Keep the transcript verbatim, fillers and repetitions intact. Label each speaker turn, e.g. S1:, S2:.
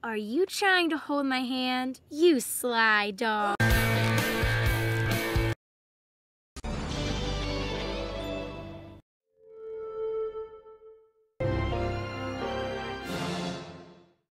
S1: Are you trying to hold my hand, you sly dog?